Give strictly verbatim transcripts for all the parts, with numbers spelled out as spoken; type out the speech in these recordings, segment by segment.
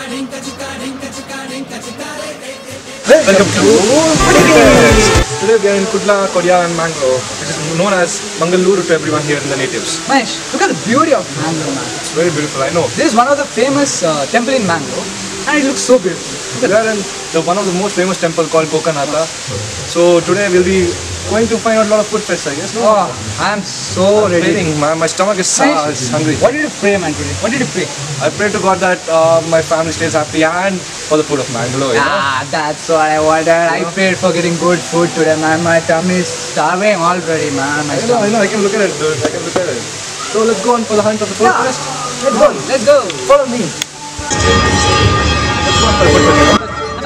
Welcome to Foodie. Today we are in Kudla, Kodia and Mangalore, which is known as Mangaluru to everyone here in the natives. Mahesh, look at the beauty of Mangalore, man. It's very beautiful, I know. This is one of the famous uh, temple in Mangalore, and it looks so beautiful. We are in the, one of the most famous temple called Kokanatha. So today we'll be going to find out a lot of food fest, I guess. No? Oh, I am so I'm ready. Praying. My, my stomach is, uh, is hungry. What did you pray, man, today? What did you pray? I pray to God that uh, my family stays happy and for the food of Mangalore. You know? Ah, that's what I wanted. I know? prayed for getting good food today, man. My tummy is starving already, man. My I know, I know, I can look at it, dude. I can look at it. So let's go on for the hunt of the food Yeah. fest. Let's go. Let's go. Follow me. Let's go on for the food fest.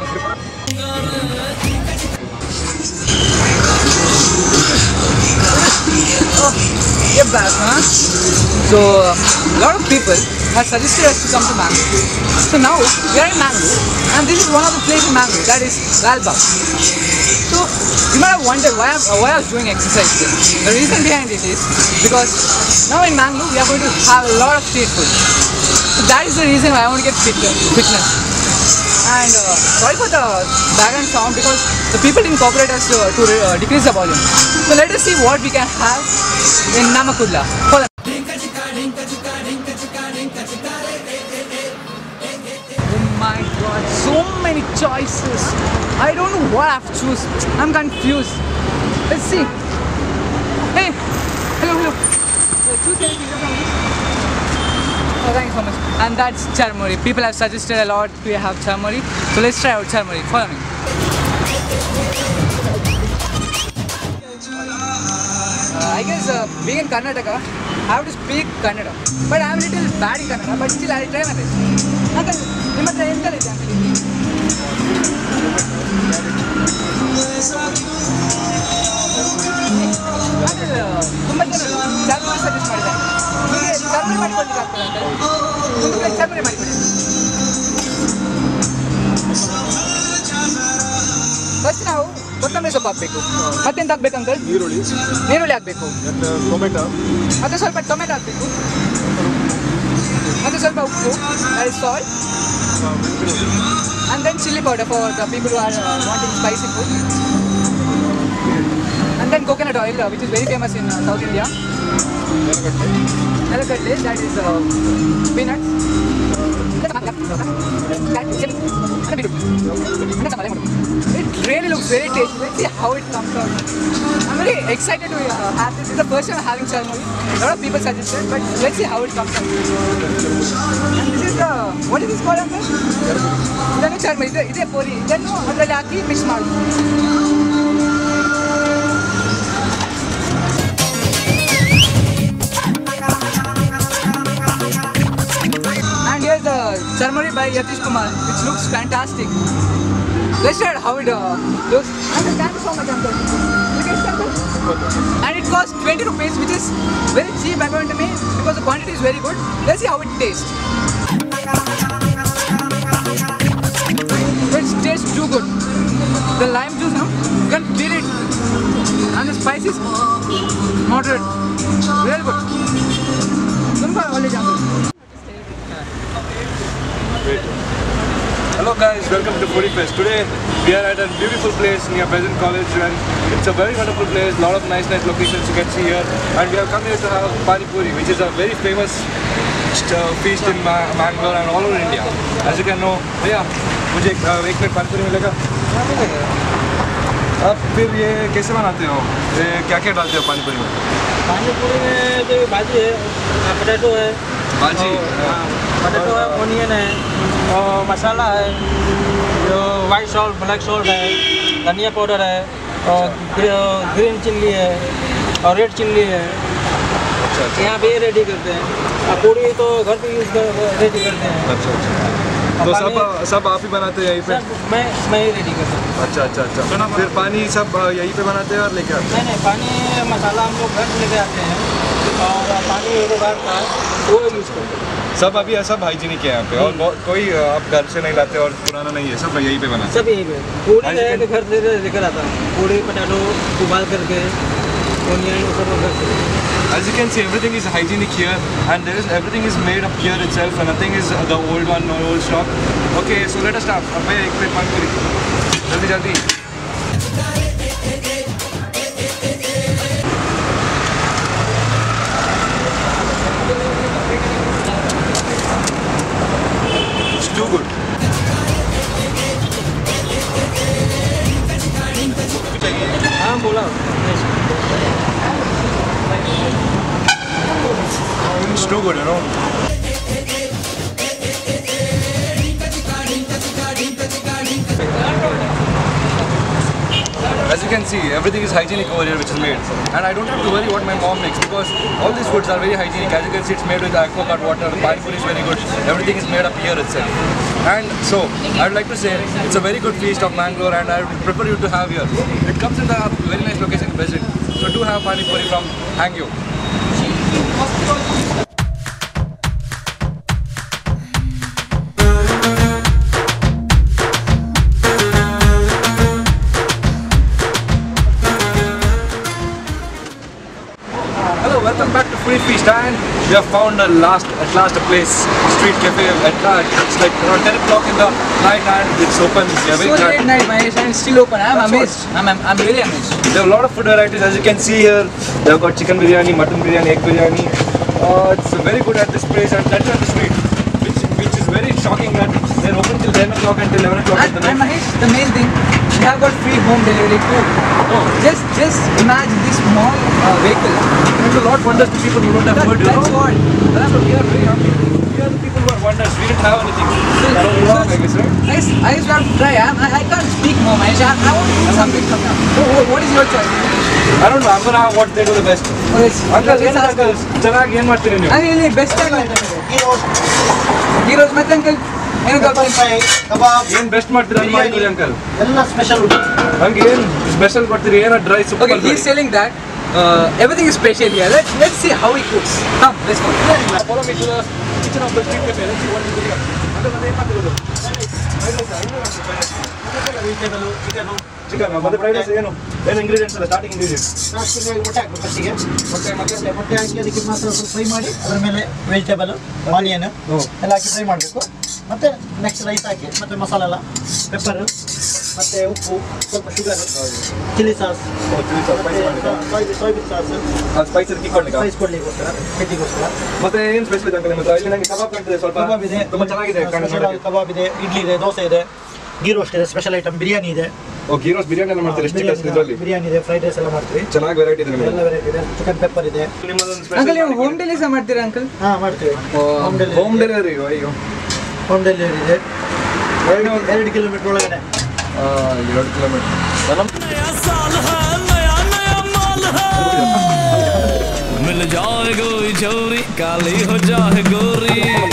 Get back, huh? So, um, a lot of people have suggested us to come to Mangalore. So now, we are in Mangalore, and this is one of the places in Mangalore, that is Lal Bagh. So, you might have wondered why, I'm, uh, why I was doing exercise here. The reason behind it is because now in Mangalore, we are going to have a lot of street food. So that is the reason why I want to get fit, fitness. And uh, sorry for the background sound because the people didn't cooperate us to, to uh, decrease the volume. So let us see what we can have in Namakudla. Follow. Oh my god, so many choices. I don't know what I have to choose. I'm confused. Let's see. Hey, hello, hello. Uh, choose anything from this. Oh, thank you so much. And that's charmuri. People have suggested a lot to have charmuri. So let's try out charmuri. Follow me. Uh, I guess uh, being in Karnataka, I have to speak Kannada. But I'm a little bad in Kannada, but still I'll try my best. Uncle, ನಿಮ್ಮ ಹತ್ರ ಎಂತ ಇದೆ uncle? ತುಂಬ ಜನ ಚಾರ್ಮುರಿ suggest ಮಾಡಿದ್ದಾರೆ. ನಿಮಗೆ ಚಾರ್ಮುರಿ ಮಾಡಿಕೊಳ್ಳಿಕ್ಕೆ ಆಗ್ತದೆ ಅಂಕಲ್? ಒಂದು ಪ್ಲೇಟ್ ಚಾರ್ಮುರಿ ಮಾಡಿಕೊಡಿ. ಫಸ್ಟ್ ನಾವು ಕೊತ್ತಂಬರಿ ಸೊಪ್ಪು ಹಾಕಬೇಕು. ಮತ್ತೆಂತ ಹಾಕ್ಬೇಕು ಅಂಕಲ್? ಈರುಳ್ಳಿ. ನೀರುಳ್ಳಿ ಹಾಕಬೇಕು. ಟೊಮೆಟೊ. ಮತ್ತೆ ಸ್ವಲ್ಪ ಟೊಮೆಟೊ ಹಾಕಬೇಕು. ಮತ್ತೆ ಸ್ವಲ್ಪ ಉಪ್ಪು, that is salt. And then chili powder for the people who are uh, wanting spicy food. And then coconut oil, uh, which is very famous in uh, South India. Nalagalle, that is uh, peanuts. It really looks very tasty. Let's see how it comes out. I'm very excited to uh, have this. This is the first time having charmuri. A lot of people suggested, but let's see how it comes out. And this is the, what is this called, uncle? ಇದನ್ನು charmuri. ಇದೆ ಇದೆ ಪೋರಿ. ಇದನ್ನು ಅದರಲ್ಲಿ ಹಾಕಿ mix ಮಾಡಿ. And here's the charmuri by Yatish Kumar, which looks fantastic. Let's try how it uh, looks. Uncle, thank you so much, uncle. Look at uncle. And it costs twenty rupees, which is very cheap according to me because the quantity is very good. Let's see how it tastes. It tastes too good. The lime juice, no? You can feel it. And the spice is moderate. Really good. Hello guys, welcome to Foodie Fest. Today we are at a beautiful place near Peasant College and it's a very wonderful place, a lot of nice nice locations you can see here, and we have come here to have Pani Puri, which is a very famous uh, feast in Ma Mangalore and all over India. As you can know, भैया मुझे एक plate पानी पूरी मिलेगा? अब फिर ये कैसे बनाते हो? ये क्या क्या डालते हो पानी पूरी में? पानी पूरी में जो भाजी है, पोटैटो है, भाजी, पोटैटो है, ऑनियन है, और मसाला है, जो वाइट सॉल्ट, ब्लैक सॉल्ट है, धनिया पाउडर है, और ग्रीन चिल्ली है, और रेड चिल्ली है। अच्छा अच्छा। यहाँ पे रेडी करते हैं। और पूरी तो घर पे यूज़ कर रेडी करते हैं। अच्छा अच्छा। तो सब सब आप ही बनाते हैं यहीं पे? मैं मैं ही रेडी करता हूँ। अच्छा अच्छा अच्छा। फिर पानी सब यहीं पे बनाते हैं और लेके आते हैं? नहीं नहीं, पानी मसाला हम लोग घर से लेके आते हैं, और पानी जो घर का है वो यूज़ करते हैं। सब अभी सब हाइजीनिक है यहाँ पे, और कोई आप घर से नहीं लाते और पुराना नहीं है, सब यहीं पे बनाते हैं? सब यहीं पे। पूरी है तो घर से लेकर आता हूँ। पूरी पोटैटो उबाल करके onion सब रख As you can see, everything is hygienic here, and there is everything is made up here itself, and nothing is the old one or old stock. Okay, so let us start. अब भैया एक plate पानी पूरी, जल्दी जल्दी. It's too good. हाँ बोला. It's too good, you know. As you can see, everything is hygienic over here, which is made, and I don't have to worry what my mom makes because all these foods are very hygienic. As you can see, it's made with aquaguard water. The pani puri is very good. Everything is made up here itself. And so, I would like to say it's a very good feast of Mangalore, and I would prefer you to have here. It comes in a very nice location, Beijing. So do have pani puri from Hangyo. Welcome back to Foodie Feast, and we have found a last, at last a place, street cafe. At last, it's like around ten o'clock in the night, and it's open. We are very So glad. late night, Mahesh, and it's still open. I'm That's amazed. I'm, I'm, I'm really amazed. There are a lot of food varieties, as you can see here. They have got chicken biryani, mutton biryani, egg biryani. Uh, it's very good at this place, and that's at the street, which which is very shocking that they're open till ten o'clock until eleven o'clock And, at the and night. Mahesh, the main thing, we have got free home delivery too. Oh. Just, just imagine this small uh, vehicle. It will not wonders to people who don't have That, food, you that's know. what. That's what we are very happy. We are the people who are wonders. We didn't have anything. So, That was wrong, I guess, right? I just, I just want to try. I, I can't speak more, Mahesh. I, I want to eat something from now. What, what is your choice? I don't know. I'm gonna have what they do the best. Oh, let's, Uncle, let's ಏನು ask. uncle? ಚೆನ್ನಾಗಿ ಏನು ಮಾಡ್ತೀರಿ ನೀವು? I really best time. Heroes, ಮತ್ತೆ uncle. ಏನು ಕಲ್ಪನೆ? ಕಬಾಬ್ ಏನು best ಮಾಡ್ತೀರಾ ಅಂತ ಮಾಡಿಕೊಡಿ ಅಂಕಲ್. ಎಲ್ಲ ಸ್ಪೆಷಲ್ ಹಂಗೆ ಏನು ಸ್ಪೆಷಲ್ ಕೊಡ್ತೀರಿ? ಏನೋ dry super Okay, he's selling that. Uh, everything is special here. Let's let's see how he cooks. Come, let's go. Follow me to the kitchen of the street cafe. Let's see what we do here. Uncle ಮತ್ತೆ ಏನು ಮಾಡ್ತಿರೋದು? Vegetable chicken chicken ಮತ್ತೆ fried rice ಏನು? ಏನು ingredients ಎಲ್ಲ starting ingredients? ಮೊಟ್ಟೆ ಹಾಕಬೇಕು ಫಸ್ಟಿಗೆ ಮೊಟ್ಟೆ ಮತ್ತೆ ಮೊಟ್ಟೆ ಮೊಟ್ಟೆ ಹಾಕಿ ಅದಕ್ಕೆ ಮಾತ್ರ ಸ್ವಲ್ಪ ಫ್ರೈ ಮಾಡಿ ಅದರ ಮೇಲೆ ವೆಜಿಟೇಬಲ್ ಆನಿಯನ್ ಎಲ್ಲ ಹಾಕಿ ಫ್ರೈ ಮಾಡಬೇಕು ಮತ್ತೆ ನೆಕ್ಸ್ಟ್ ರೈಸ್ ಹಾಕಿ ಮತ್ತೆ ಮಸಾಲ ಎಲ್ಲ ಪೆಪ್ಪರ್ ಮತ್ತೆ ಉಪ್ಪು ಸ್ವಲ್ಪ sugar chilli sauce soybean sauce spice kick ಕೊಡ್ಲಿಕ್ಕೆ ಸ್ಪೈಸ್ ಕೊಡ್ಲಿಕ್ಕೋಸ್ಕರ ಹೆಡ್ಡಿಗೋಸ್ಕರ ಮತ್ತೆ ಏನು ಸ್ಪೆಷಲ್ ಇದೆ ಅಂಕಲ್ ನಿಮ್ಮ ಹತ್ರ? ಇಲ್ಲಿ ನನಗೆ ಕಬಾಬ್ ಕಾಣ್ತಿದೆ ಸ್ವಲ್ಪ. ಕಬಾಬ್ ಇದೆ ತುಂಬಾ ಚೆನ್ನಾಗಿದೆ ಕಾಣಿಸೋದಕ್ಕೆ. ಕಬಾಬ್ ಇದೆ ಇಡ್ಲಿ ಇದೆ ದೋಸೆ ಇದೆ ಗೀ ರೋಸ್ಟ್ ಇದೆ ಸ್ಪೆಷಲ್ ಐಟಮ್ ಬಿರಿಯಾನಿ ಇದೆ ಓ ಗೀ ರೋಸ್ಟ್ ಬಿರಿಯಾನಿ ಎಲ್ಲ ಮಾಡ್ತೀರಿ ಎಷ್ಟು ಬಿರಿಯಾನಿ ಇದರಲ್ಲಿ? ಬಿರಿಯಾನಿ ಇದೆ ಫ್ರೈಡ್ ರೈಸ್ ಎಲ್ಲ ಮಾಡ್ತೀವಿ ಚೆನ್ನಾಗಿ ವೆರೈಟಿ ಇದೆ ನಿಮಗೆ. ಎಲ್ಲ ವೆರೈಟಿ ಇದೆ ಚಿಕನ್ ಪೆಪ್ಪರ್ ಇದೆ ನಿಮ್ಮದೊಂದು Uncle, you special home delivery ಸಹ ಮಾಡ್ತೀರಾ uncle? ಹಾ ಮಾಡ್ತೀವಿ ಹೋಮ್ ಡೆಲಿವರಿ ಹೋಮ್ ಡೆಲಿವರಿ. ಅಯ್ಯೋ ಹೋಮ್ ಡೆಲಿವರಿ ಇದೆ ಎರಡು ಎರಡು ಕಿಲೋಮೀಟರ್ ಒಳಗಡೆ ಎರಡು ಕಿಲೋಮೀಟರ್. मिल जाए गोई छोरी काली हो जाए गोरी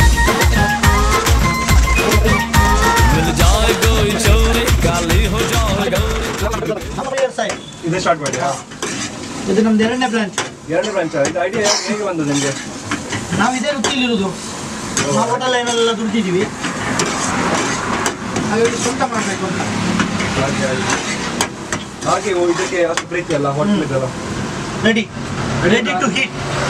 मिल जाए गोई छोरी काली हो जाए गोरी ನಮ್ಮ ವ್ಯವಸಾಯ ಇದೇ ಸ್ಟಾರ್ಟ್ ಮಾಡಿ. ಇದು ನಮ್ದು ಎರಡನೇ ಬ್ರಾಂಚ್ ಎರಡನೇ ಬ್ರಾಂಚ್. ಇದು ಐಡಿಯಾ ಹೇಗೆ ಬಂದು ನಿಮಗೆ? ನಾವು ಇದೇ ವೃತ್ತಿಲಿರೋದು ನಾವು ಹೋಟೆಲ್ ಲೈನೆಲ್ಲ ದುಡ್ದಿದ್ದೀವಿ ಹಾಗಾಗಿ ಸ್ವಂತ ಮಾಡಬೇಕು ಅಂತ ಹಾಗೆ ಓ ಇದಕ್ಕೆ ಅಷ್ಟು ಪ್ರೀತಿ ಅಲ್ಲ ಹೋಟೆಲ್ ಇದೆಲ್ಲ. Ready ready to heat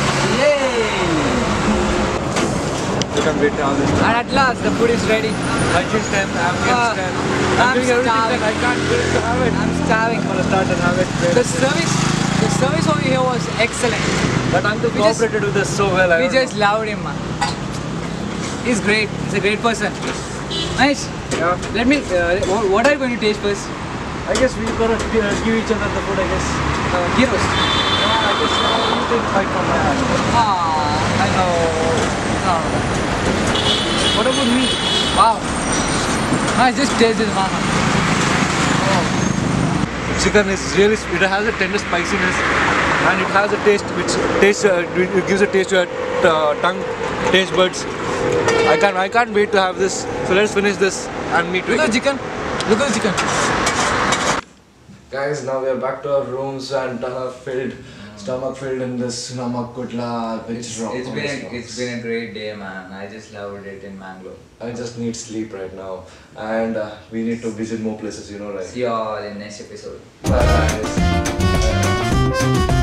chicken ಬೇಟೆ ಆದ್ರೆ And at last, the food is ready. hygiene time, ambience Ah, time. I'm I'm doing everything starving. that I can't wait to have it. I'm starving. I'm gonna start and have it. The service, the service over here was excellent. But uncle We just- cooperated with us so well. I We don't just loved him, man. He's great. He's a great person. Nice. know. Yeah. Let me. Uh, wha- what are you going to taste first? I guess we're gonna uh, give each other the food. I guess. Uh, gyros. Yeah, I guess uh, you take fight from my hand. Ah, I know. No. What about me? Wow. I just tasted mama. Chicken is really. It has a tender spiciness, and it has a taste which tastes. Uh, it gives a taste to your uh, tongue, taste buds. I can't. I can't wait to have this. So let's finish this and meet. Look at the chicken. Look at the chicken. Guys, now we are back to our rooms and uh, filled, stomach filled in this namak kutla, which It's, rock it's on been this a, it's box. been a great day, man. I just loved it in Mangalore. I just need sleep right now, and uh, we need to visit more places. You know, right? See you all in next episode. Bye, guys.